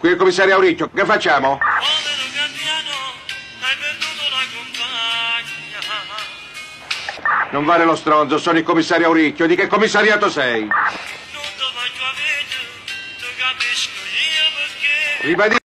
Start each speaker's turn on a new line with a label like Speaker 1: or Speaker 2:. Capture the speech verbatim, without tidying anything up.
Speaker 1: Qui è il commissario Auricchio, che facciamo?
Speaker 2: Povero Gabbiano, hai perduto la compagna.
Speaker 1: Non vale lo stronzo, sono il commissario Auricchio. Di che commissariato sei?
Speaker 2: Non ti faccio avere, ti capisco io perché...
Speaker 1: Ribadisco.